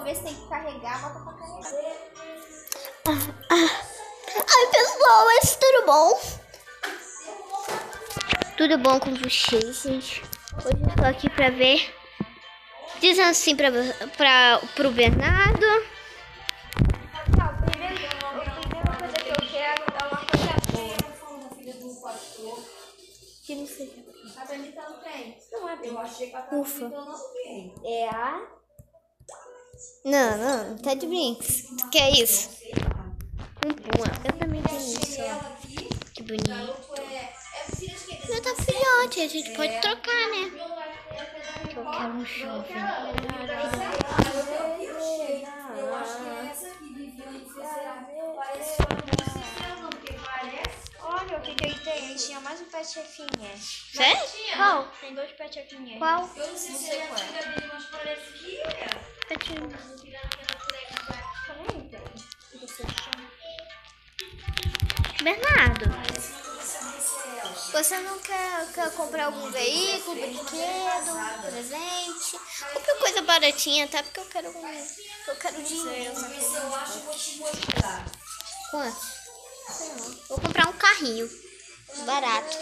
ver se tem que carregar, bota pra carregar. Ai, pessoas, tudo bom? Tudo bom com vocês, gente? Hoje eu tô aqui pra ver. Dizendo assim pro Bernardo. A primeira coisa que eu quero é uma coisa boa. Que não sei. A Danita não tem. Não é bem. Eu achei que a Ufa. não tem. É a... Não, tá de brinks. Tu quer isso? Eu também tenho isso, ó. Que bonito. Meu tá filhote, a gente pode trocar, né? Que eu quero um jovem. Olha o que ele tem. Ele tinha mais um pet chefinha. Sério? Qual? Tem 2 pet chefinhas. Qual? Eu não sei qual é. Bernardo, você não quer comprar algum veículo, brinquedo, presente? Qualquer coisa baratinha, tá? Porque eu quero dinheiro. Quanto? Vou comprar um carrinho barato.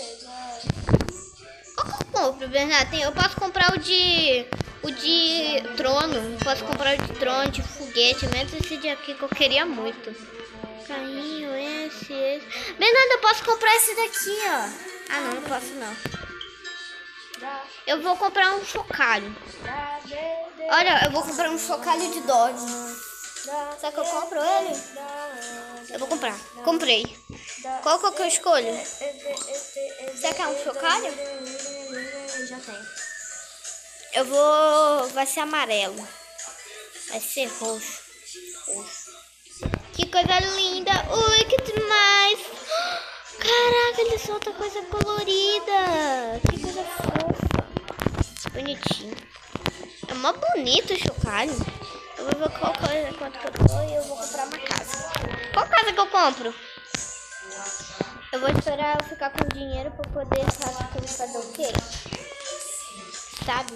Qual que eu compro, Bernardo? Eu posso comprar o de trono. Posso comprar o de trono, de foguete. Menos esse de aqui que eu queria muito. Carrinho, esse. Bernardo, eu posso comprar esse daqui, ó. Ah, não posso não. Eu vou comprar um chocalho. Olha, eu vou comprar um chocalho de Dodge. Será que eu compro ele? Eu vou comprar. Comprei. Qual que eu escolho? Você quer um chocalho? Já tem. Eu vou... Vai ser amarelo. Vai ser roxo. Que coisa linda. Ui, que demais. Caraca, ele solta coisa colorida. Que coisa fofa. Bonitinho. É mó bonito o chocalho. Eu vou ver qual coisa, quanto que eu tô e eu vou comprar uma casa. Qual casa que eu compro? Eu vou esperar eu ficar com dinheiro pra poder fazer o quê? Sabe?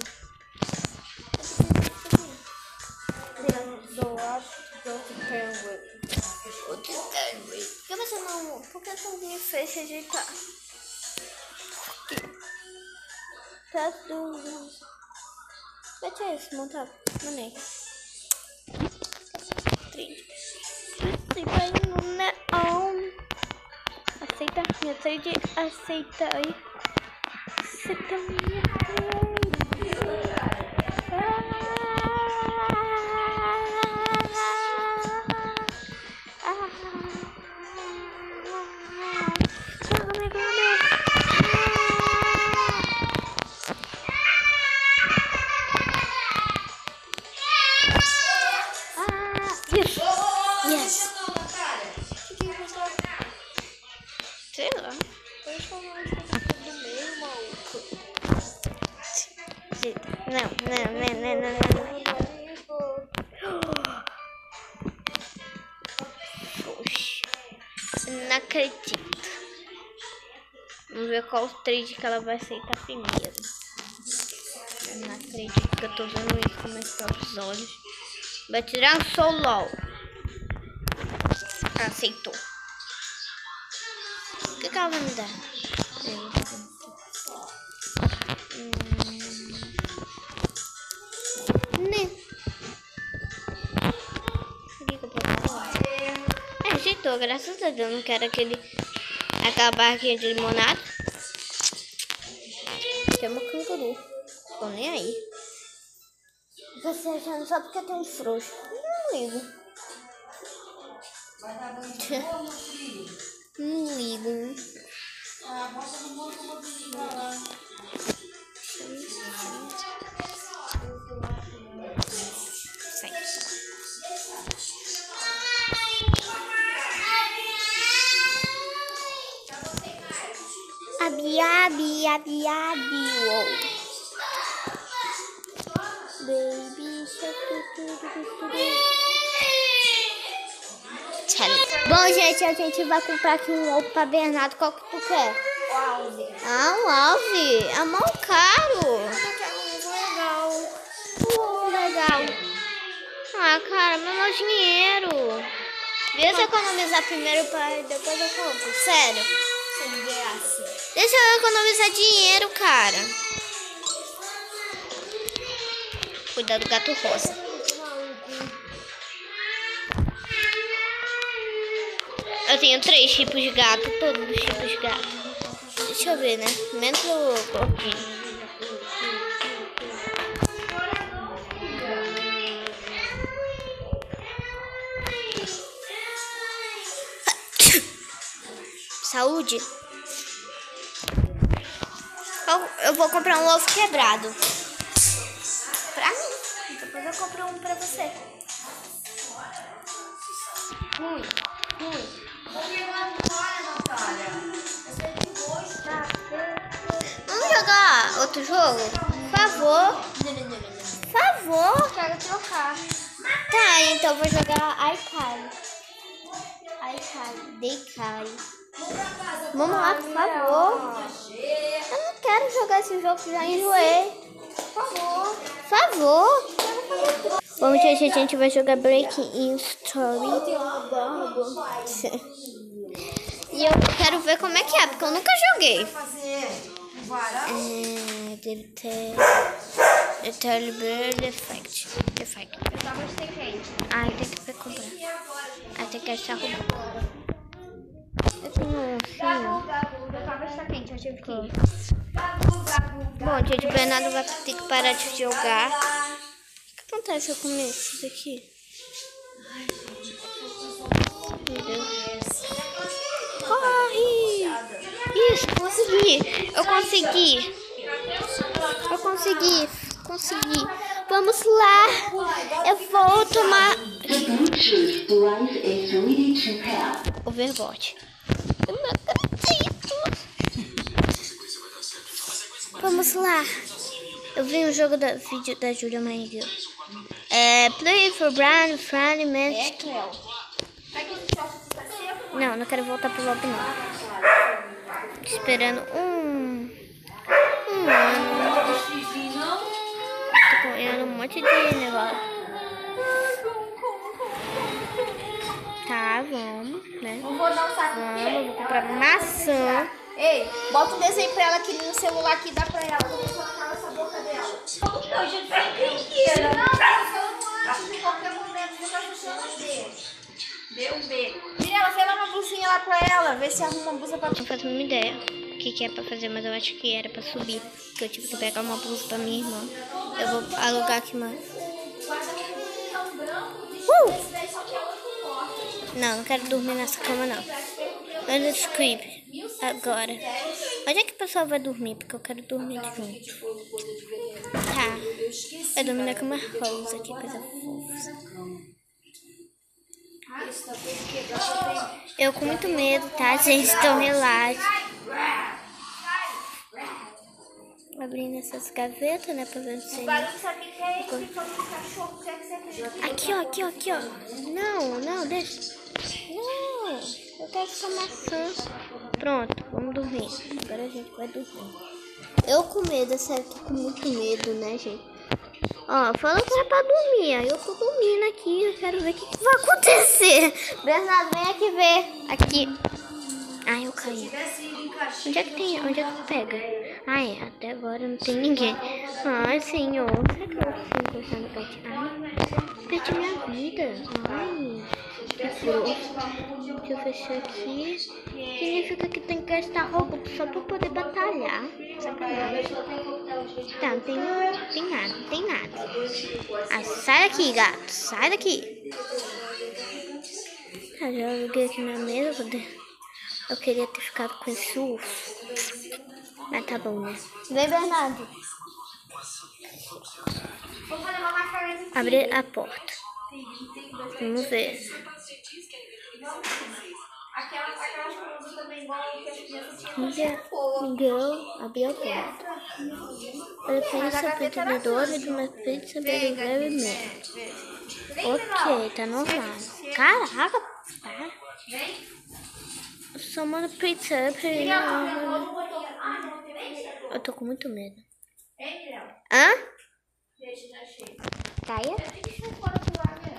Por que você não me fez se ajeitar? Tá tudo. Mete esse, montado. Manei. Aceita minha trade. Aceita aí. Aceita minha trade. Yes. Sei lá. Não. Poxa. Não acredito. Vamos ver qual trade que ela vai aceitar primeiro. Eu não acredito que eu tô vendo isso com meus próprios olhos. Vai tirar um solo. Aceitou. O que ela vai me dar? Né? O que eu posso falar? Aceitou, graças a Deus. Não quero aquela barquinha de limonada. Chama o canguru. Tô nem aí. Você achando só porque tem um frouxo. Não ligo. Não ligo. Abi. Baby shark. Bom, gente, a gente vai comprar aqui um ovo pra Bernardo. Qual que tu quer? O alve. Ah, um alve. É mó caro. Eu quero um ovo legal. Legal. Ah, cara, meu dinheiro. Deixa eu economizar primeiro para depois eu compro. Sério. Sem graça. Deixa eu economizar dinheiro, cara. Cuidado do gato rosa. Eu tenho 3 tipos de gato, todos os tipos de gato. Deixa eu ver, né? Menos o porquinho. Saúde. Eu vou comprar um ovo quebrado. Pra mim. Depois eu compro um pra você. Vamos jogar outro jogo? Por favor. Por favor. Quero trocar. Tá, então eu vou jogar iCarly. Deicali. Vamos lá, por favor. Eu não quero jogar esse jogo, já enjoei. Por favor. Bom, gente, a gente vai jogar Breaking Story. E eu quero ver como é que é, porque eu nunca joguei. Deve ter... Defect. Ai, tem que comprar. Ai, tem que achar roupa. Eu tenho um Está quente, eu tive que ir. Bom, gente, o Bernardo vai ter que parar de jogar. O que acontece se eu comer isso daqui? Meu Deus. Corre! Isso, consegui! Eu consegui! Vamos lá! Eu vou tomar... Overwatch. Eu não acredito! Vamos lá! Eu vi um jogo da vídeo da Julia Maria. Play for brand friendly match. Não quero voltar pro lobby não. Esperando um ano. Tô ganhando um monte de negócio. Tá, vamos, né? Não vou dar um saco. Vou comprar maçã. Ei, bota um desenho pra ela aqui no celular aqui, dá pra ela. Eu vou colocar nessa boca dela. Eu já sei não, acho que em qualquer momento você tá funcionando dele. Dê um beijo. Mirella, vê lá uma blusinha lá pra ela, vê se arruma uma blusa pra Não faço uma ideia o que é pra fazer, mas eu acho que era pra subir. Porque eu tive que pegar uma blusa pra minha irmã. Eu vou alugar aqui mais. Não quero dormir nessa cama não. Olha o script. Agora. Onde é que o pessoal vai dormir? Porque eu quero dormir junto. Tá. Eu dormi na cama rosa. Que coisa fofa. Eu com muito medo, tá, gente? Então relaxa. Abrindo essas gavetas, né? Pra ver se... Aqui, ó. Não, deixa. Não, eu quero essa maçã. Pronto, vamos dormir. Agora a gente vai dormir. Eu com medo, sério, tô com muito medo, né, gente? Ó, falou que era pra dormir. Aí eu tô dormindo aqui. Eu quero ver o que vai acontecer. Bernardo, vem aqui ver. Aqui. Ai, eu caí. Onde é que pega? Ai, até agora não tem ninguém. Ai, senhor. Será que eu vou encostar no pet? Ai, perdi minha vida. Ai, que fofo. Deixa eu fechar aqui. Significa que tem que gastar roupa só pra poder batalhar. Sacanagem. Tá, não tem nada. Ah, sai daqui, gato. Sai daqui. Tá, já aluguei aqui na mesa. Eu queria ter ficado com esse urso. Mas tá bom, né? Vem, Bernardo. Abre a porta. Vamos ver. Miguel abriu a porta. Eu penso pretendedor de uma pizza brevemente. Ok, tá normal. Caraca, para. Someone pizza. Eu tô com muito medo. Hã? Caia?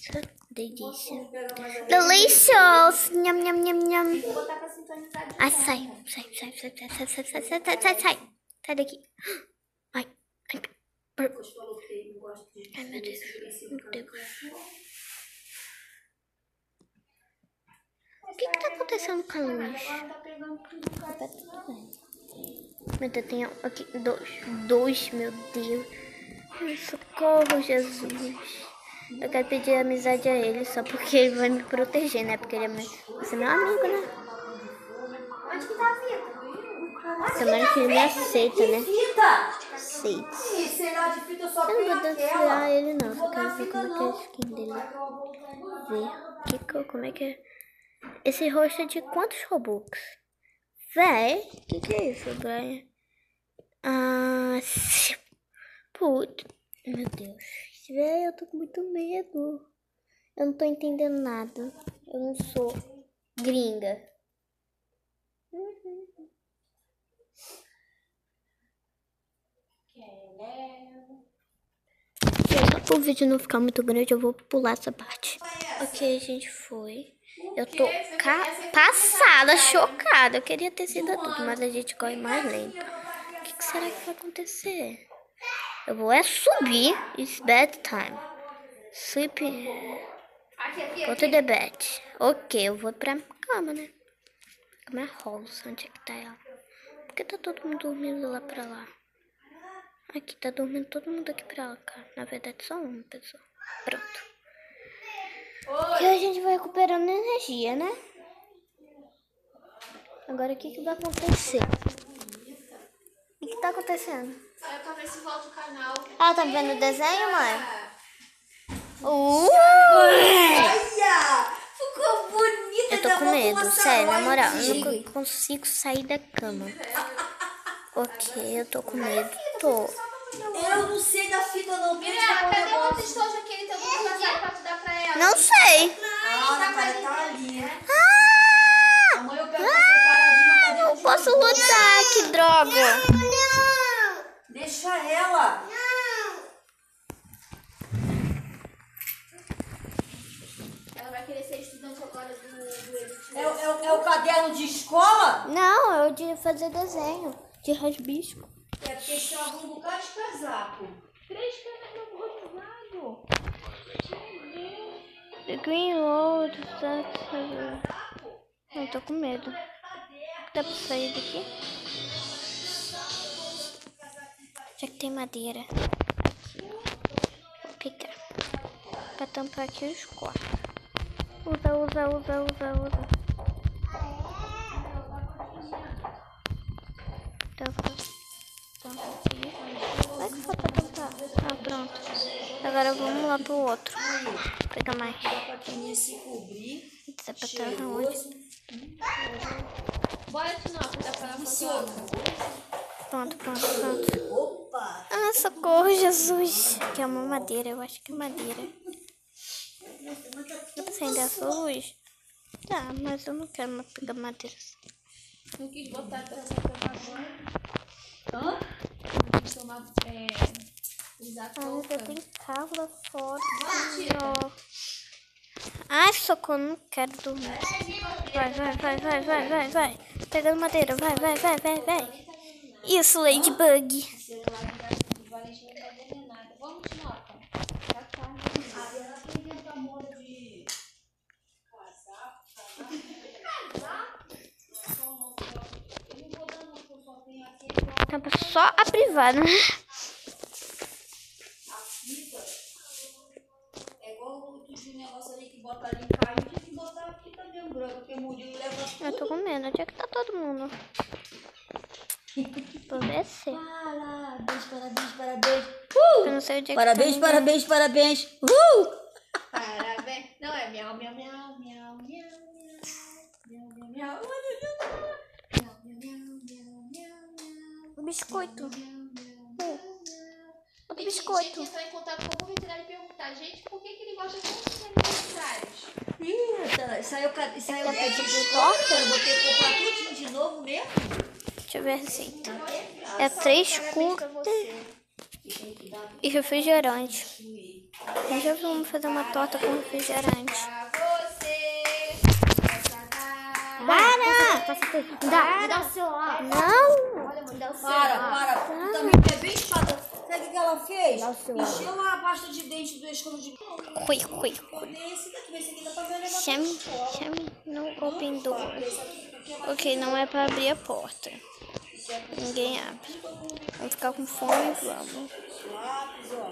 Delícia. Delicious. Nham, nham, nham, nham. Vou botar pra sintonizar de Ai, novo. sai. Sai daqui. Ai. Ai, meu Deus. O que tá acontecendo com a luz? Agora tá pegando tudo, cara. Tá tudo bem. Meu Deus, tem aqui dois, meu Deus. Ai, socorro, Jesus. Eu quero pedir amizade a ele só porque ele vai me proteger, né? Porque ele é meu amigo, né? Onde que tá a fita? Tomara que ele me aceita, né? Fita! Aceita. Ih, será de fita, eu só Eu tenho não vou aquela. desafiar ele, não. Só quero ver fita, como é que é a não. skin dele. Ver. Como é que é? Esse rosto é de quantos Robux? Véi, que é isso, Brian? Putz. Meu Deus. Véi, eu tô com muito medo. Eu não tô entendendo nada. Eu não sou gringa. Só para o vídeo não ficar muito grande, eu vou pular essa parte. Ok, a gente foi. Eu tô passada, chocada. Eu queria ter sido adulto, mas a gente corre mais lento. O que será que vai acontecer? Eu vou subir. It's bedtime. Sleep. Go to the bed. Ok, eu vou pra cama, né? Cama é Rolls. Onde é que tá ela? Por que tá todo mundo dormindo lá pra lá? Aqui tá dormindo todo mundo aqui pra cá. Na verdade, só uma pessoa. Pronto. E a gente vai recuperando energia, né? Agora, o que vai acontecer? O que tá acontecendo? É pra ver se volta o canal. Ah, tá vendo o desenho, mãe? Olha! Ficou bonita. Eu tô com medo, sério, na moral. Eu não consigo sair da cama. Ok, eu tô com medo. Eu não sei da fita, não. Mirella, cadê o outro estojo aquele teu casaco pra tu dar pra ela? Não sei. Ah, na cara tá ali. Ah! Amanhã eu pego você paradinha, cadê Não posso lutar, que droga. Deixa ela. Ela vai querer ser estudante agora do Elite. É o caderno de escola? Não, eu de fazer desenho. De rasbisco. É porque estava um bocado de casaco. 3 cadernos rotulados. The Green Road. Eu tô com medo. Dá pra sair daqui? Já que tem madeira. Aqui. Vou pegar. Pra tampar aqui os quartos. Usa. Tampa aqui. Vai que falta tampar. Ah, pronto. Agora vamos lá pro outro. Vou pegar mais. Pra se cobrir. Essa patata onde? Bora, Tinoco, dá pra ela Pronto. Opa! Ah, socorro, Jesus. Que é uma madeira, eu acho que é madeira. Dá pra acender essa luz? Tá, mas eu não quero mais pegar madeira. Não quis botar pra agora. Hã? Não quis tomar, usar Ah, touca. ainda tem carro lá fora. Tira. Senhor. Ai, socorro, não quero dormir. Vai. Pegando madeira, vai. Isso, Ladybug. Valentina não tá vendo nada. Vamos, Tinoca. Já tá. Ela tem dentro da moda de casaco. Eu não vou dar não, porque eu só tenho aquele. Tampa só a privada, né? A fita é igual o negócio ali que bota ali em carne. Tinha que botar a fita mesmo branca, porque Murilo leva tudo. Eu tô com medo. Onde é que tá todo mundo? Vou descer. Parabéns. Eu não sei onde é que Parabéns. tá ninguém. Parabéns. Parabéns. Não, é miau. O biscoito. O Tem biscoito. que entrar em contato com o veterinário e perguntar, gente, por que ele gosta tanto de aniversários? Ih, saiu o pedido de torta. Eu vou ter que comprar tudo de novo mesmo. Deixa eu ver a receita. É 3 curtas e refrigerante. Mas já vamos fazer uma torta com refrigerante. Pra você. Para! Me dá o celular. Não! Olha, me dá o celular. Para. Tu também que é bem chata. Sabe o que ela fez? Dá o celular. Encheu a pasta de dente do escova de... Ui. Esse daqui dá pra ver levar Chame no open door. Ok, não é pra abrir a porta. Ninguém abre. Vamos ficar com fome e vamos. lápis, ó.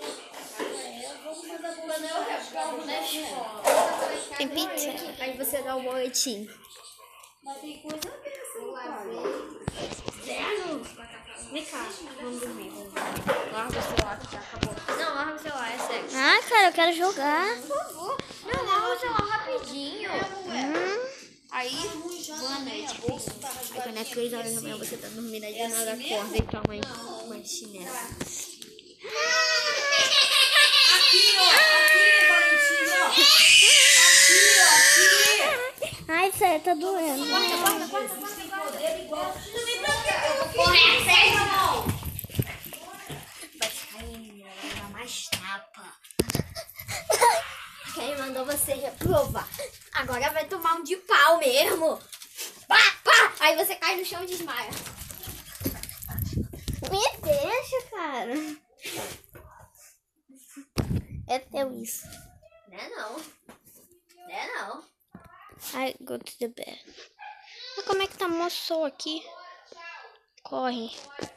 Quando eu reprovo na escola. Tem pizza? Aí você dá o boletim. Mas tem coisa dessa, Vem cá, vamos dormir. Larga o celular que já acabou. Não, larga o celular, é sério. Ah, cara, eu quero jogar. Por favor. Não, larga o celular rapidinho. Aí, boa noite, Cris. Aí quando é 3 horas da manhã você tá dormindo, aí do nada acorda e tua mãe chinela. Aqui, Valentina, ó. Aqui. Ai, sério, tá doendo. Poder igual. Porra, é sério, irmão? Vai ficar menina, vai levar mais tapa. Quem mandou você reprovar? Agora vai tomar um de pau mesmo. Pá, pá! Aí você cai no chão e desmaia. Me deixa, cara. É teu isso. Né não? Né não? Ai, go to the bed. Mas como é que tá moço aqui? Corre.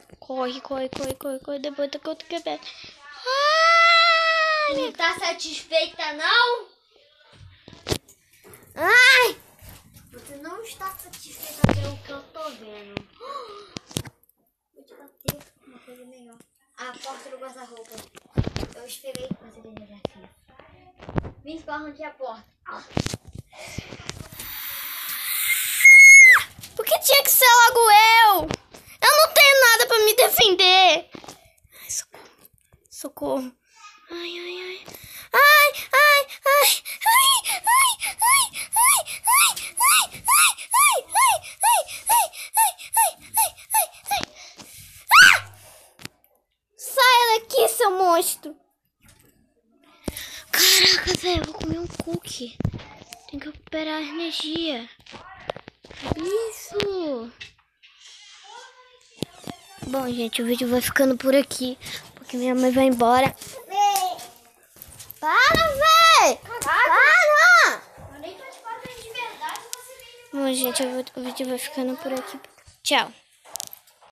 Depois do go to the bed. Ai! Não tá satisfeita, não? Ai! Você não está satisfeita pelo que eu tô vendo. Vou te bater uma coisa melhor. A porta do guarda-roupa. Eu esperei você ter desafio. Vim esbarrando aqui a porta. Por que tinha que ser logo eu? Eu não tenho nada pra me defender. Ai, socorro. Ai. Sai daqui, seu monstro. Caraca, velho, vou comer um cookie. Tem que recuperar a energia. Isso. Bom, gente, o vídeo vai ficando por aqui, porque minha mãe vai embora. Para, véi! Para! Eu nem tô te fazendo de verdade, você nem... Bom, gente, o vídeo vai ficando por aqui. Tchau.